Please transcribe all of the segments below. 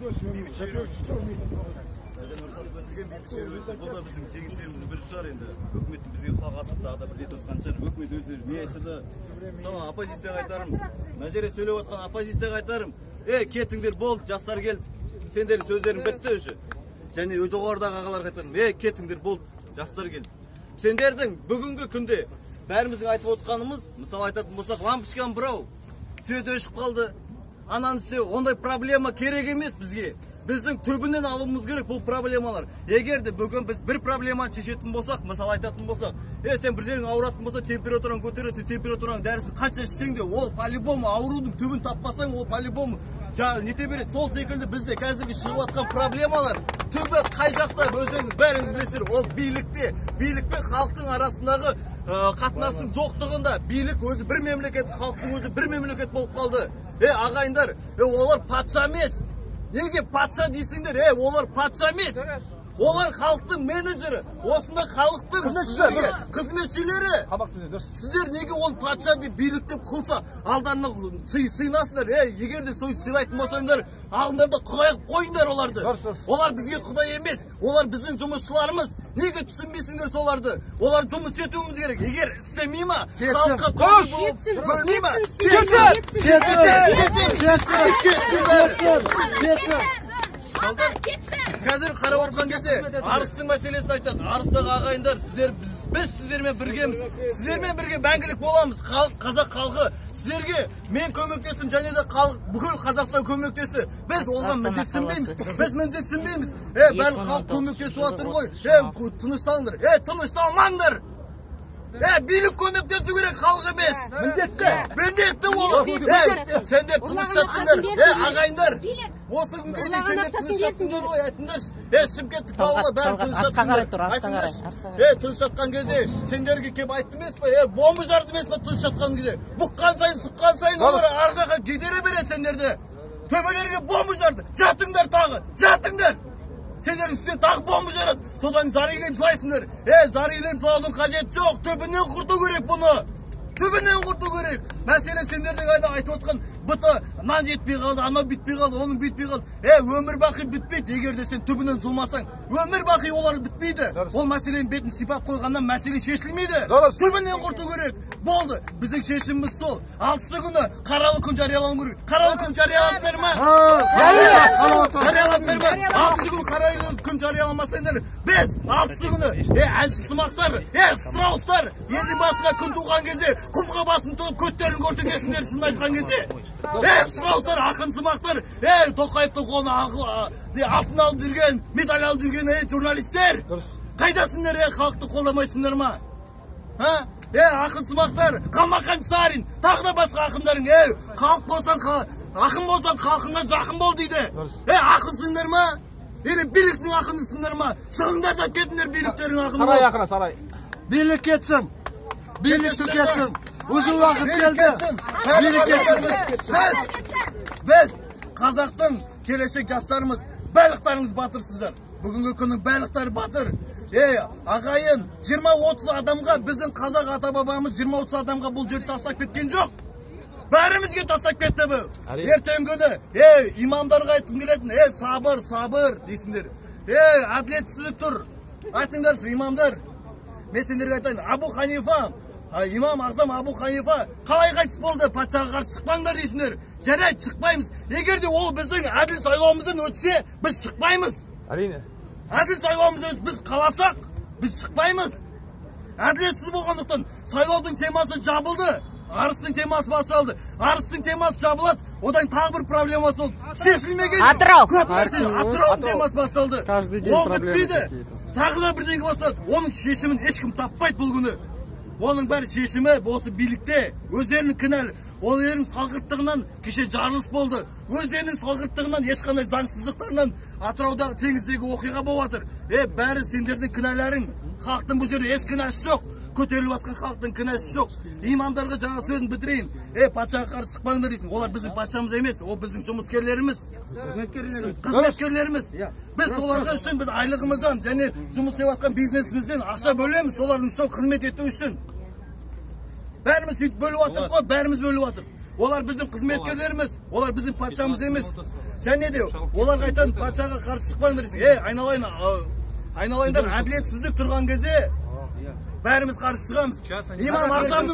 Бұл да біздің тегістеріміздің бірі шығар енді. Өкіметтің бізге құлақ асып тағы да бір рет отқан шығар. Өкімет өздері не айтса мысалы оппозицияға айтарым. Мына жерде сөйлеп отқан оппозицияға айтарым. Кетіңдер болды, жастар келді. Сендердің сөздерің бітті уже. Және жоғарыдағы ағаларға айтарым. Кетіңдер болды, жастар келді. Сендердің бүгінгі күнде бәріміздің айтып отқанымыз, мысалы айтатын болсақ, лампочканы бұрау, свет өшіп қалды. Ананы істеу, ондай проблема керек емес бізге. Біздің төбінен алуымыз керек бұл проблемалар. Егер де бүгін біз бір проблеманы шешетін болсақ, мысалы айтатын болсақ, сен бір жерің ауыратын болса, температураң көтересің, температураң дәрісін қанша ішсең де, ол по-любому аурудың түбін таппасаң, ол по-любому нете береді. Сол секілді бізде қазіргі шығып жатқан проблемалар түбі қай жақта өздеріңіз бәріңіз білесіздер, ол билікте. Билік пен халықтың арасындағы қатынастың жоқтығында. Билік өзі бір мемлекет, халықтың өзі бір мемлекет болып қалды. Ағайындар, олар патша емес. Неге патша дейсіңдер? Олар патша емес. Олар халықтың менеджері. Осында халықтың қызметшілері. Сіздер неге ол патша деп биліктеп қылса, алдарына сыйнасыңдар. Егер де сыйлайтын болсаңдар, алдыңдарда құдай қойыңдар оларды. Олар бізге құдай емес. Олар біздің жұмысшыларымыз. Неге түсінбейсіңдер соларды? Олар жұмыс етуіміз керек. Егер істемей ма, халыққа көңіл бөлмей ма? Қазір қарап отқан кезде арыстың мәселесін айтады. Арыстағы ағайындар, біз сіздермен біргеміз. Сіздермен бірге мәңгілік боламыз. Қазақ халқы сіздерге мен көмектестім, және де бүкіл Қазақстан көмектесті. Біз оған міндетсінбейміз. Біз міндетсінбейміз. Бәрі халық көмектесіп жатыр ғой. Тынышталыңдар. Тынышталмаңдар. Билік көмектесу керек, халық емес. Міндетті ол. Сендер тыныш жаттыңдар. Ағайындар. Осы күнге дейін сендер тыныш жаттыңдар ғой, айтыңдаршы. Шымкенттік бауырлар бәрі тыныш жаттыңдар. Айтыңдаршы. Тыныш жатқан кезде сендерге кеп айтты емес па? Бомба жарды емес па тыныш жатқан кезде? Бұққан сайын, сұққан сайын олар арғаға кедере береді сендерді. Төбелерге бомба жарды. Жатыңдар тағы. Жатыңдар. Сендер үстіне тағы бомба жарады. Содан зар илеп жылайсыңдар. Зар илеп жылаудың қажеті жоқ. Төбінен құрту керек бұны. Төбінен құрту керек. Мәселе сендердің айда айтып отқан бұты нан жетпей қалды, анау бітпей қалды, оның бітпей қалды. Өмір бақи бітпейді. Егер де сен түбінен жұлмасаң, өмір бақи олар бітпейді. Ол мәселенің бетін сипап қойғаннан мәселе шешілмейді. Түбінен құрту керек. Болды. Біздің шешіміміз сол. 6 күні қаралы күн жариялауы керек. Қаралы күн жарияладыңдар ма? Жарияладыңдар ма? 6 күн қаралы күн жарияламасаңдар, біз 6 күні әншісімақтар, страустар, елдің басына күн туған кезде құмға басын тұлып көттерін көрсетесіңдер шын айтқан кезде. Страустар, ақынсымақтар, Тоқаевтың қолына алтын алып жүрген, медаль алып жүрген журналистер. Қайдасыңдар, халықты қолдамайсыңдар ма? Ақынсымақтар, Қалмақан Сарин, тағы да басқа ақындарың, халық болсаң, ақын болсаң, халқыңа жақын бол дейді. Ақынсыңдар ма? Биліктің ақынысыңдар ма? Шығыңдар да кетіңдер биліктерің ақын бол. Сарай ақына, сарай. Билік кетсін. Билікті кетсін. Уже уақыт келді. Билік кетсін. Біз қазақтың келешек жастарымыз, байлықтарыңыз батырсыздар. Бүгінгі күннің байлықтары батыр. Ағайын, 20-30 адамға, біздің қазақ ата-бабамыз 20-30 адамға бұл жерді тастап кеткен жоқ. Бәрімізге тастап кетті бұл. Ертең күні, имамдарға айтқым келетін, сабыр, сабыр дейсіңдер. Әділетсіздік тұр. Айтыңдаршы, имамдар. Мен сендерге айтайын, Абу Ханифа, имам Ағзам Абу Ханифа қалай қайтыс болды? Патшаға қарсы шықпаңдар дейсіңдер. Жарайды, шықпаймыз. Егер де ол біздің әділ сайлауымыздан өтсе, біз шықпаймыз. Әрине. Әділ сайлауымыздан біз қаласақ, біз шықпаймыз. Әділетсіз болғандықтан сайлаудың темасы жабылды. Арыстың темасы басталды. Арыстың темасы жабылады. Одан тағы бір проблемасы болды. Шешілмеген. Атырау темасы басталды. Ол бітпейді. Тағы да бірдеңе басталады. Оның шешімін ешкім таппайды бұл күні. Оның бәрі шешімі осы билікте. Өздерінің кінәлі. Олардың салғырттығынан кеше жарылыс болды. Өздерінің салғырттығынан ешқандай заңсыздықтарынан Атыраудағы теңіздегі оқиға болып жатыр. Бәрі сендердің кінәлерің. Халықтың бұл жерде еш кінәсі жоқ. Көтеріліп жатқан халықтың кінәсі жоқ. Имамдарға жаңа сөзін бітірейін. Патшаға қарсы шықпаңдар дейсің. Олар біздің патшамыз емес, ол біздің жұмыскерлеріміз. Қызметкерлеріміз. Біз соларға үшін біз айлығымыздан және жұмыс істеп жатқан бизнесімізден ақша бөлеміз, солардың сол қызмет ету үшін. Бәріміз сөйтіп бөліп жатыр қой, бәріміз бөліп жатыр. Олар біздің қызметкерлеріміз, олар біздің патшамыз емес. Және де оларға айтатын патшаға қарсы шықпаңдар. Айналайындар, әділетсіздік тұрған кезде бәріміз қарсы шығамыз. Имам Азамның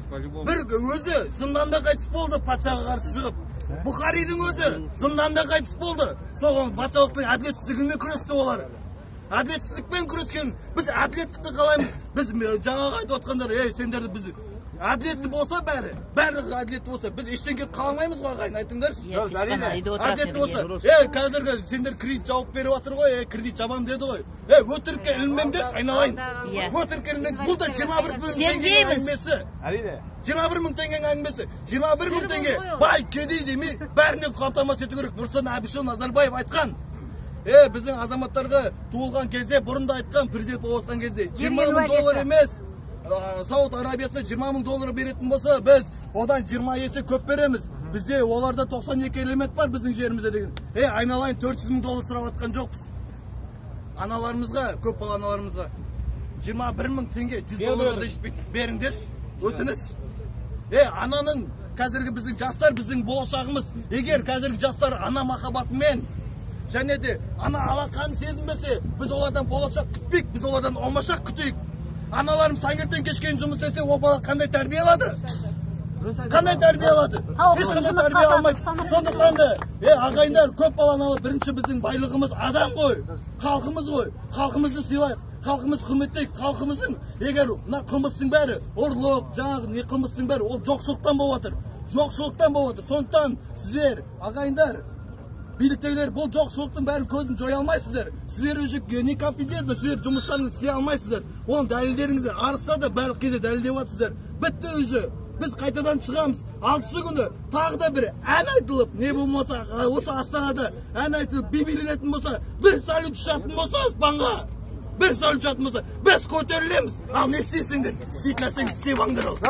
өзі зынданда қайтыс болды, патшаға қарсы шығып. Бұхаридің өзі зынданда қайтыс болды. Соған патшалықтың әділетсіздігімен күресті олар. Әділетсіздікпен күрескен, біз әділеттікті қалаймыз. Біз жаңағы айтып отқандар, сендерді біз әділетті болса бәрі әділетті болса, біз ештеңке қалмаймыз ғой, ағайын, айтыңдаршы. Әділетті болса, қазіргі сендер кредит жауып беріп жатыр ғой, кредит жабам деді ғой. Өтірікке ілінмеңдерші, айналайын. Өтірікке ілінмеңдер. Бұл да 21 мың теңгенің әңгімесі. 21 мың теңгенің әңгімесі. 21 мың теңге бай кедей демей, бәріне қамтамасыз ету керек. Нұрсұлтан Әбішұлы Назарбаев айтқан. Біздің азаматтарға туылған кезде, бұрында айтқан, президент болып отқан кезде 20 мың доллар емес. Сауд Арабиясында 20 мың доллар беретін болса, біз одан 20 есе көп береміз. Бізде оларда 92 элемент бар біздің жерімізде деген. Айналайын 400 мың доллар сұрап атқан жоқпыз. Аналарымызға, көп бала аналарымызға 21 мың теңге 100 долларға да жетпейді. Беріңдер, өтініш. Ананың, қазіргі біздің жастар, біздің болашағымыз. Егер қазіргі жастар ана махаббатымен және де ана алақанын сезінбесе, біз олардан болашақ күтпейік, біз олардан омашақ күтейік. Аналарым таңертең кешкен жұмыс ете, ол бала қандай тәрбие алады? Қандай тәрбие алады? Ешқандай тәрбие алмайды. Сондықтан да, ағайындар, көп баланы алып, бірінші біздің байлығымыз адам ғой, халқымыз ғой. Халқымызды сыйлайық, халқымыз құрметтейік, халқымыздың егер мына қылмыстың бәрі, ұрлық, жаңағы не қылмыстың бәрі, ол жоқшылықтан болып жатыр. Жоқшылықтан болып жатыр. Сондықтан сіздер, ағайындар, биліктегілер, бұл жоқшылықтың бәрін көзін жоя алмайсыздар. Сіздер өшіп некомпетентні, сіздер жұмыстарыңызды істей алмайсыздар. Оның дәлелдеріңізді арыста да барлық кезде дәлелдеп жатсыздар. Бітті өші. Біз қайтадан шығамыз. 6 күні тағы да бір ән айтылып, не болмаса, осы Астанада ән айтылып, би-биленетін болса, бір салют ұшатын болса аспанға, бір салют ұшатын болса, біз көтерілеміз. Ал не істейсіңдер? Істейтін нәрсеңді істеп аңдар ол.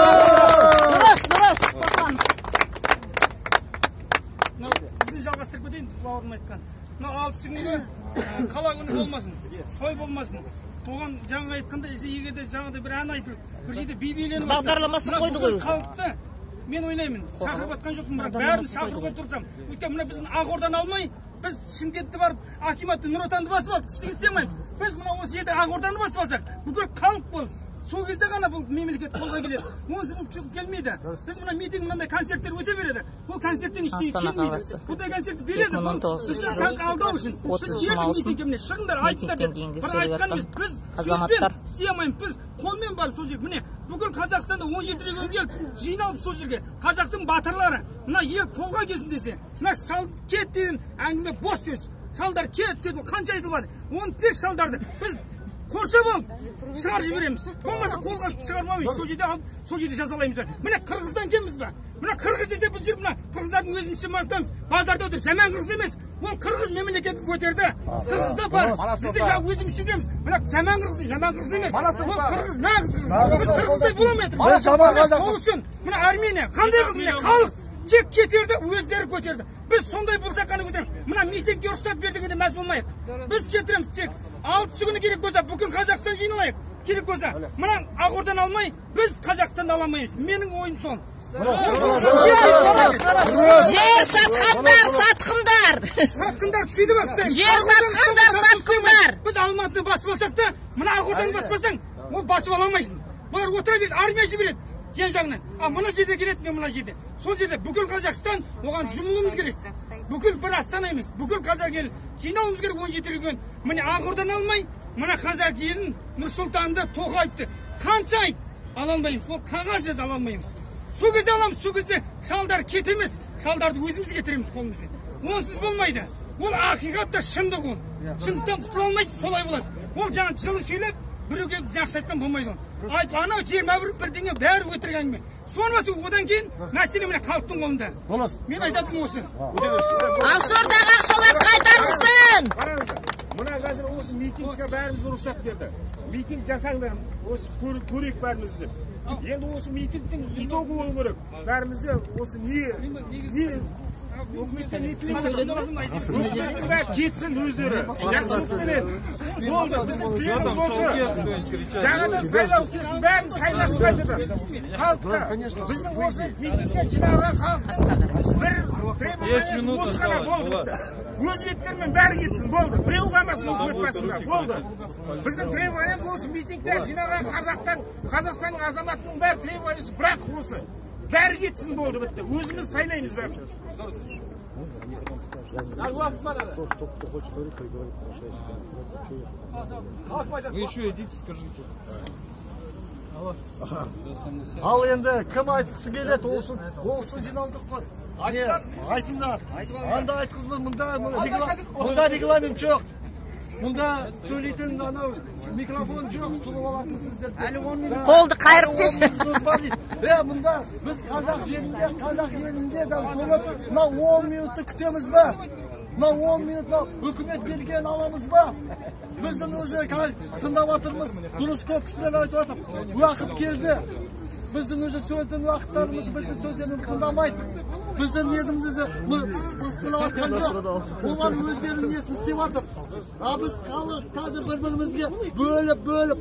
Жалғастырып кетейін, бауырым айтқан. Мына 6 күнгі қала күні болмасын, той болмасын. Оған жаңа айтқанда, егерде жаңағыдай бір ән айтылып, бір жерде би-биленіп бағдарламасын қойды ғой. Халықты мен ойлаймын, шақырып атқан жоқпын, бірақ бәрін шақыруға тұрсам. Өйткені мына біздің Ақорданы алмай, біз Шымкентті барып, акиматты, Нұр Отанды басып алдық, ештеңе істемейміз. Біз мына осы жерде Ақорданы басып алсақ, бүкіл халық болып, сол кезде ғана бұл мемлекет қолға келеді. Онсыз бұл келмейді. Біз мына митинг, мынандай концерттер өте береді. Бұл концерттен ештеңе келмейді. Бұндай концертті береді. Сіздер алдау үшін. Шығыңдар, айтыңдар деп. Бір айтқанымыз, біз сөзбен істей алмаймыз. Біз қолмен барып сол жерге. Міне, бүкіл Қазақстанда 17 регион келіп, жиналып сол жерге. Қазақтың батырлары, мына ел қолға келсін десе, мына шал кет деген әңгіме бос сөз. Шалдар кет, қанша айтылмады. Оны тек шалдарды біз қоршап алып шығарып жібереміз. Болмаса қолға шығармаймыз. Сол жерде алып, сол жерде жазалаймыз. Міне Қырғыздан келміз ба? Мына Қырғыз десе біз жүріп, мына қырғыздардың өзімізше мақтаймыз. Базарда отыр, жаман қырғыз емес. Ол Қырғыз мемлекетін көтерді. Қырғызда бар. Бізде жаңа өзімізше жүреміз. Мына жаман қырғыз емес. Ол Қырғыз нағыз қырғыз. Біз Қырғыздай бола алмай тұрмыз. Сол үшін мына Армения қандай қылды? Міне халық тек кетерді, өздері көтерді. Біз сондай болсақ қана көтереміз. Мына митингке рұқсат бердігінде мәз болмайық. Біз кетіреміз тек 6 күні керек болса, бүкіл Қазақстан жиналайық. Керек болса, мына Ақорданы алмай, біз Қазақстанды аламаймыз. Менің ойым сол. Жер сатқандар, сатқындар. Сатқындар сөйді бастайын. Жер сатқандар, сатқындар. Біз Алматыны басып алсақ та, мына Ақорданы баспасаң, ол басып аламайсың. Бұлар отыра береді, армия жібереді. Жен жағынан. Мына жерде келеді, мен мына жерде. Сол жерде бүкіл Қазақстан, оған жұмылуымыз керек. Бүкіл бір Астана емес, бүкіл қазақ елін жинауымыз керек 17 регион. Міне Ақорданы алмай, мына қазақ елін, Нұрсұлтанды, Тоқаевты қанша айт ала алмаймыз. Ол қағаз жаз ала алмаймыз. Сол кезде аламыз, сол кезде шалдар кетеміз, шалдарды өзіміз кетіреміз қолымызбен. Онсыз болмайды. Ол ақиқатта шындық ол. Шындықтан құтыла алмайсыз, солай болады. Ол жаңа жылы сөйлеп, біреуге жақсы айтқан болмайды ол. Айтып, анау 21 бірдеңе бәрі өтірік әңгіме. Сонысы одан кейін мәселе міне халықтың қолында. Мен айтатыным осы. Офшордағы ақшалар қайтарылсын. Мына қазір осы митингке бәрімізге рұқсат берді. Митинг жасаңдар, осы көрейік бәрімізді. Енді осы митингтің итоғы болу керек. Бәрімізде осы не Өкіметтен не тілейсіздер? Өкіметтің бәрі кетсін өздері. Жақсылықпенен. Болды, біздің тілегіміз осы. Жаңадан сайлау істесін, бәрін сайласын қайтадан. Халыққа. Біздің осы митингке жиналған халықтың бір требованиясы осы ғана болды. Өз беттерімен бәрі кетсін, болды. Біреу қалмасын өкімет басында, болды. Біздің требованиямыз осы митингте жиналған Қазақстанның азаматының бәрі требованиясы бірақ осы. Бәрі кетсін, болды, бітті. Өзіміз сайлаймыз бәрі. Вы еще идите, скажите. Ал енді кім айтқысы келеді, ол үшін жиналдық қой. Айтыңдар. Анда айтқызбыз, мұнда регламент жоқ. Мұнда сөйлейтін анау микрофон жоқ, жұлып алатын сіздер. Қолды қайырып деші. Мұнда біз қазақ елінде тұрып, мына 10 минутты күтеміз ба? Мына 10 минут үкімет берген аламыз ба? Біздің уже тыңдап отырмыз, дұрыс көп кісілер айтып отыр. Уақыт келді. Біздің уже сөздің уақыттарымыз біздің сөздерін тыңдамайды. Біздің едімізді мұстылап атқан жоқ. Олар өздерінің несін істеп жатыр. Біз қазір бір-бірімізге бөліп,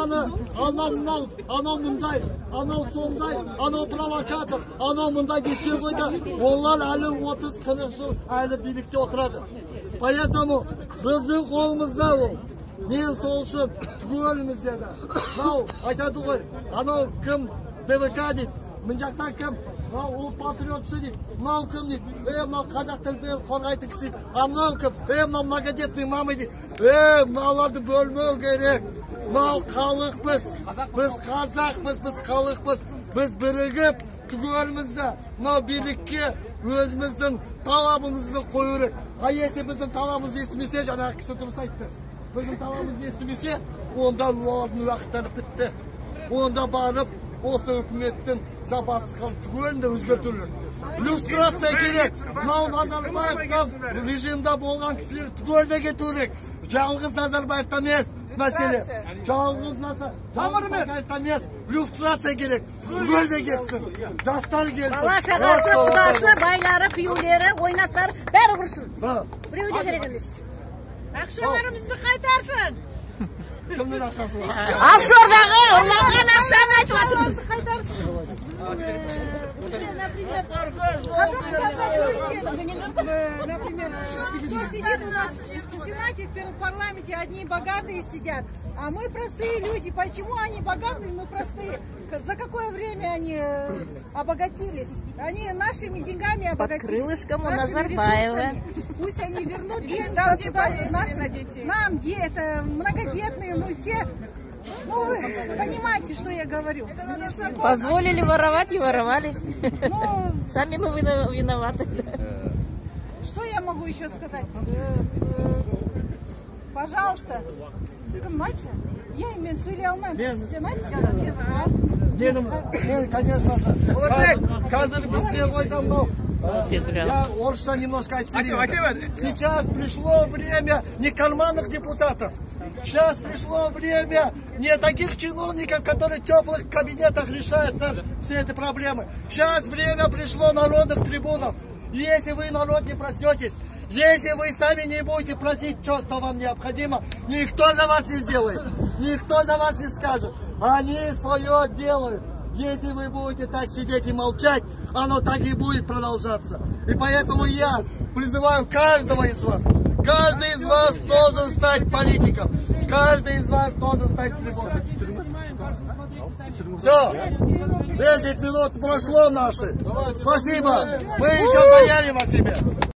анау мұндай, анау сондай, анау провокатор, анау мұндай десе қойды. Олар әлі 30-40 жыл әлі билікте отырады. Поэтому біздің қолымызда ол. Мен сол үшін түгелімізде де. Айтады ғой, анау кім? ДВК дейді, мін жақтан кім, ол патриотшы дейді, мынау кім дейді, мынау қазақ тілді қорғайтын кісі дейді, мынау кім, мынау многодетный мамы дейді, мынауларды бөлмеу керек, мынау халықпыз, біз қазақпыз, біз халықпыз, біз бірігіп түгелімізді, мынау билікке өзіміздің талабымызды қою керек. Если біздің талабымызды естімесе, жаңағы кісі дұрыс айтты, біздің талабымызды естімесе, онда олардың уақыттары бітті, онда барып осы үкіметтің басқа түгелінде өзгертулер. Люстрация керек. Мынау Назарбаевтан режимда болған кісілер түгелде кету керек. Жалғыз Назарбаевтан емес мәселе. Жалғыз Назарбаевтан емес. Люстрация керек. Түгелде кетсін. Жастар келсін. Бала шағасы, құдасы, байлары, күйеулері, ойнастары бәрі құрсын. Біреу де керек емес. Ақшаларымызды қайтарсын. Кімнің ақшасы? Офшордағы ұрланған ақшаны айтып жатырмыз. Например, кто сидит у нас в Сенате, в парламенте, одни богатые сидят, а мы простые люди. Почему они богатые, мы простые? За какое время они обогатились? Они нашими деньгами обогатились. Под крылышком у Назарбаева. Пусть они вернут деньги нам, это многодетные, мы все. Ну, вы понимаете, что я говорю. Позволили воровать и воровали. Сами мы виноваты. Что я могу еще сказать? Пожалуйста, понимаете, я имею в виду, конечно же, қазір бізде ойдамау. Я орысша немножко оттелил. Сейчас пришло время не карманных депутатов. Сейчас пришло время не таких чиновников, которые в теплых кабинетах решают нас все эти проблемы. Сейчас время пришло народных трибунов. Если вы, народ, не проснетесь, если вы сами не будете просить, что вам необходимо, никто за вас не сделает, никто за вас не скажет. Они свое делают. Если вы будете так сидеть и молчать, оно так и будет продолжаться. И поэтому я призываю каждого из вас, каждый из вас должен стать политиком, каждый из вас должен стать трибуном. Все, 10 минут прошло наши. Спасибо. Мы еще заявим о себе.